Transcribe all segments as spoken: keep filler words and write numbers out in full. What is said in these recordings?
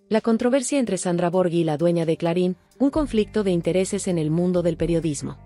La controversia entre Sandra Borghi y la dueña de Clarín, un conflicto de intereses en el mundo del periodismo.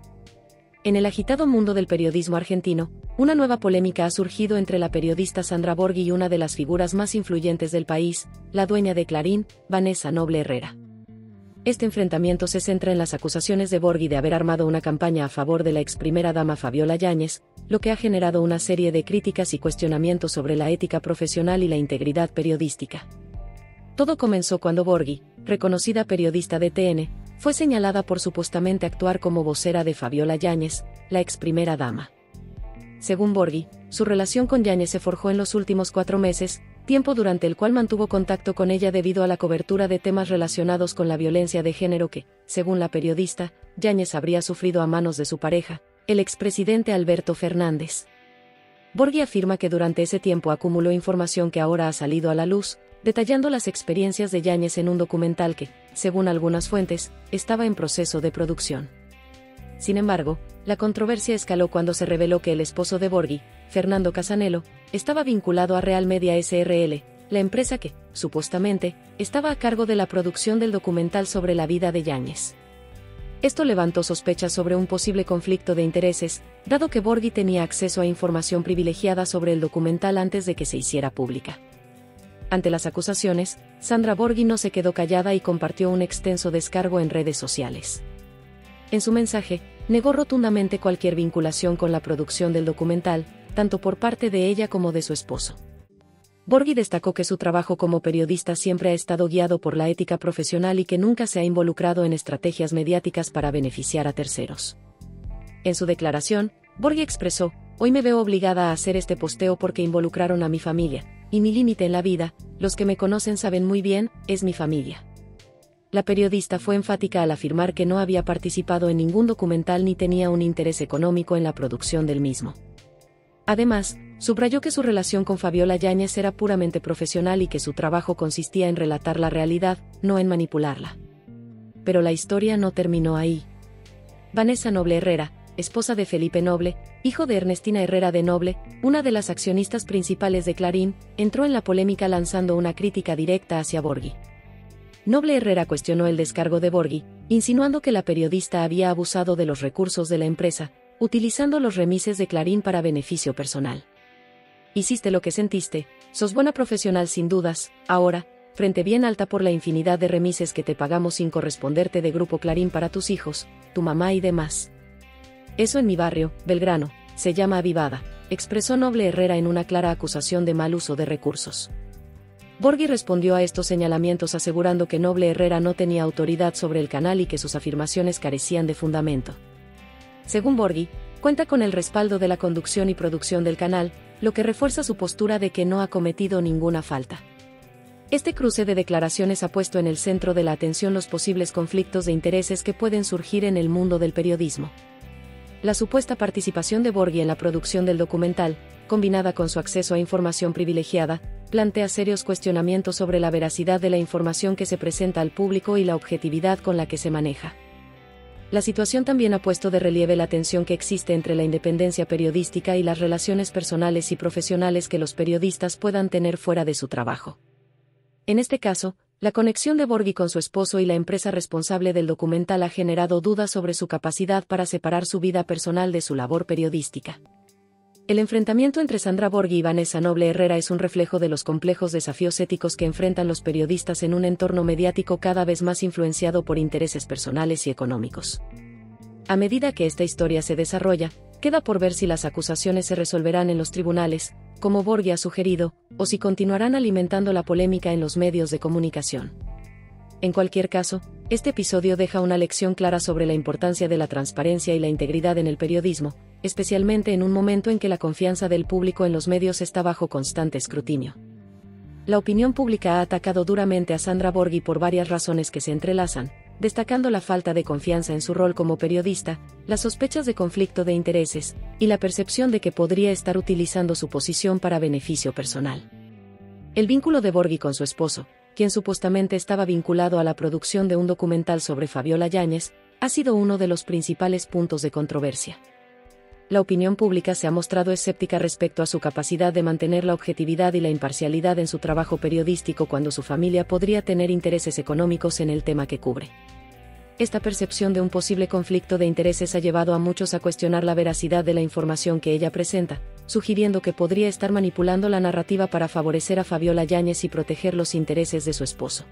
En el agitado mundo del periodismo argentino, una nueva polémica ha surgido entre la periodista Sandra Borghi y una de las figuras más influyentes del país, la dueña de Clarín, Vanessa Noble Herrera. Este enfrentamiento se centra en las acusaciones de Borghi de haber armado una campaña a favor de la ex primera dama Fabiola Yáñez, lo que ha generado una serie de críticas y cuestionamientos sobre la ética profesional y la integridad periodística. Todo comenzó cuando Borghi, reconocida periodista de T N, fue señalada por supuestamente actuar como vocera de Fabiola Yáñez, la ex primera dama. Según Borghi, su relación con Yáñez se forjó en los últimos cuatro meses, tiempo durante el cual mantuvo contacto con ella debido a la cobertura de temas relacionados con la violencia de género que, según la periodista, Yáñez habría sufrido a manos de su pareja, el expresidente Alberto Fernández. Borghi afirma que durante ese tiempo acumuló información que ahora ha salido a la luz, detallando las experiencias de Yáñez en un documental que, según algunas fuentes, estaba en proceso de producción. Sin embargo, la controversia escaló cuando se reveló que el esposo de Borghi, Fernando Casanello, estaba vinculado a Real Media S R L, la empresa que, supuestamente, estaba a cargo de la producción del documental sobre la vida de Yáñez. Esto levantó sospechas sobre un posible conflicto de intereses, dado que Borghi tenía acceso a información privilegiada sobre el documental antes de que se hiciera pública. Ante las acusaciones, Sandra Borghi no se quedó callada y compartió un extenso descargo en redes sociales. En su mensaje, negó rotundamente cualquier vinculación con la producción del documental, tanto por parte de ella como de su esposo. Borghi destacó que su trabajo como periodista siempre ha estado guiado por la ética profesional y que nunca se ha involucrado en estrategias mediáticas para beneficiar a terceros. En su declaración, Borghi expresó: "Hoy me veo obligada a hacer este posteo porque involucraron a mi familia, y mi límite en la vida, los que me conocen saben muy bien, es mi familia". La periodista fue enfática al afirmar que no había participado en ningún documental ni tenía un interés económico en la producción del mismo. Además, subrayó que su relación con Fabiola Yáñez era puramente profesional y que su trabajo consistía en relatar la realidad, no en manipularla. Pero la historia no terminó ahí. Vanessa Noble Herrera, esposa de Felipe Noble, hijo de Ernestina Herrera de Noble, una de las accionistas principales de Clarín, entró en la polémica lanzando una crítica directa hacia Borghi. Noble Herrera cuestionó el descargo de Borghi, insinuando que la periodista había abusado de los recursos de la empresa, utilizando los remises de Clarín para beneficio personal. "Hiciste lo que sentiste, sos buena profesional sin dudas, ahora, frente bien alta por la infinidad de remises que te pagamos sin corresponderte de Grupo Clarín para tus hijos, tu mamá y demás. Eso en mi barrio, Belgrano, se llama avivada", expresó Noble Herrera en una clara acusación de mal uso de recursos. Borghi respondió a estos señalamientos asegurando que Noble Herrera no tenía autoridad sobre el canal y que sus afirmaciones carecían de fundamento. Según Borghi, cuenta con el respaldo de la conducción y producción del canal, lo que refuerza su postura de que no ha cometido ninguna falta. Este cruce de declaraciones ha puesto en el centro de la atención los posibles conflictos de intereses que pueden surgir en el mundo del periodismo. La supuesta participación de Borghi en la producción del documental, combinada con su acceso a información privilegiada, plantea serios cuestionamientos sobre la veracidad de la información que se presenta al público y la objetividad con la que se maneja. La situación también ha puesto de relieve la tensión que existe entre la independencia periodística y las relaciones personales y profesionales que los periodistas puedan tener fuera de su trabajo. En este caso, la conexión de Borghi con su esposo y la empresa responsable del documental ha generado dudas sobre su capacidad para separar su vida personal de su labor periodística. El enfrentamiento entre Sandra Borghi y Vanessa Noble Herrera es un reflejo de los complejos desafíos éticos que enfrentan los periodistas en un entorno mediático cada vez más influenciado por intereses personales y económicos. A medida que esta historia se desarrolla, queda por ver si las acusaciones se resolverán en los tribunales, como Borghi ha sugerido, o si continuarán alimentando la polémica en los medios de comunicación. En cualquier caso, este episodio deja una lección clara sobre la importancia de la transparencia y la integridad en el periodismo, especialmente en un momento en que la confianza del público en los medios está bajo constante escrutinio. La opinión pública ha atacado duramente a Sandra Borghi por varias razones que se entrelazan, destacando la falta de confianza en su rol como periodista, las sospechas de conflicto de intereses, y la percepción de que podría estar utilizando su posición para beneficio personal. El vínculo de Borghi con su esposo, quien supuestamente estaba vinculado a la producción de un documental sobre Fabiola Yáñez, ha sido uno de los principales puntos de controversia. la opinión pública se ha mostrado escéptica respecto a su capacidad de mantener la objetividad y la imparcialidad en su trabajo periodístico cuando su familia podría tener intereses económicos en el tema que cubre. Esta percepción de un posible conflicto de intereses ha llevado a muchos a cuestionar la veracidad de la información que ella presenta, sugiriendo que podría estar manipulando la narrativa para favorecer a Fabiola Yáñez y proteger los intereses de su esposo.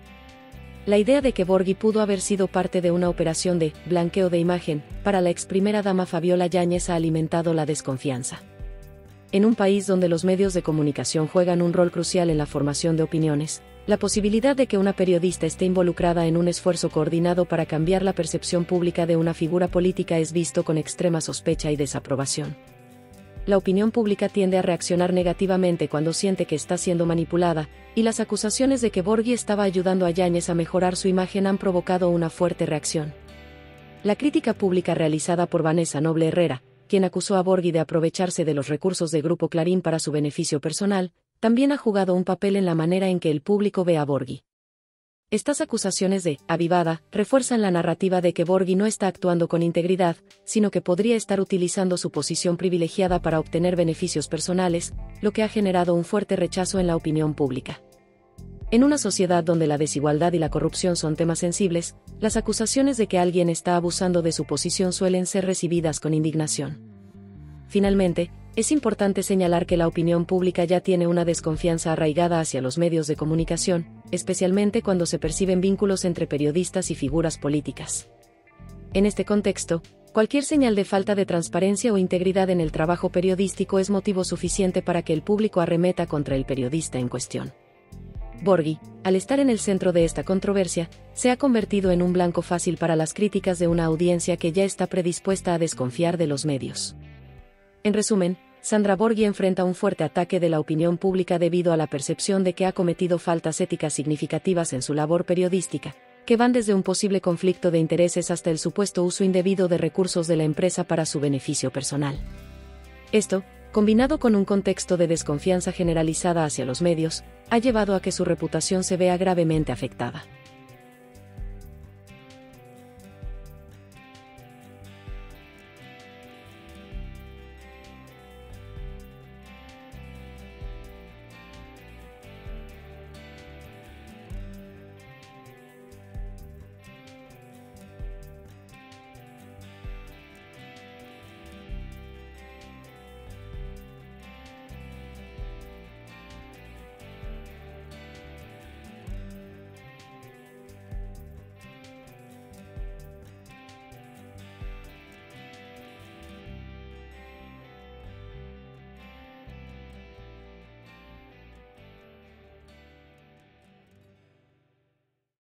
La idea de que Borghi pudo haber sido parte de una operación de blanqueo de imagen para la ex primera dama Fabiola Yáñez ha alimentado la desconfianza. En un país donde los medios de comunicación juegan un rol crucial en la formación de opiniones, la posibilidad de que una periodista esté involucrada en un esfuerzo coordinado para cambiar la percepción pública de una figura política es visto con extrema sospecha y desaprobación. La opinión pública tiende a reaccionar negativamente cuando siente que está siendo manipulada, y las acusaciones de que Borghi estaba ayudando a Yáñez a mejorar su imagen han provocado una fuerte reacción. La crítica pública realizada por Vanessa Noble Herrera, quien acusó a Borghi de aprovecharse de los recursos de Grupo Clarín para su beneficio personal, también ha jugado un papel en la manera en que el público ve a Borghi. Estas acusaciones de avivada refuerzan la narrativa de que Borghi no está actuando con integridad, sino que podría estar utilizando su posición privilegiada para obtener beneficios personales, lo que ha generado un fuerte rechazo en la opinión pública. En una sociedad donde la desigualdad y la corrupción son temas sensibles, las acusaciones de que alguien está abusando de su posición suelen ser recibidas con indignación. Finalmente, es importante señalar que la opinión pública ya tiene una desconfianza arraigada hacia los medios de comunicación, especialmente cuando se perciben vínculos entre periodistas y figuras políticas. En este contexto, cualquier señal de falta de transparencia o integridad en el trabajo periodístico es motivo suficiente para que el público arremeta contra el periodista en cuestión. Borghi, al estar en el centro de esta controversia, se ha convertido en un blanco fácil para las críticas de una audiencia que ya está predispuesta a desconfiar de los medios. En resumen, Sandra Borghi enfrenta un fuerte ataque de la opinión pública debido a la percepción de que ha cometido faltas éticas significativas en su labor periodística, que van desde un posible conflicto de intereses hasta el supuesto uso indebido de recursos de la empresa para su beneficio personal. Esto, combinado con un contexto de desconfianza generalizada hacia los medios, ha llevado a que su reputación se vea gravemente afectada.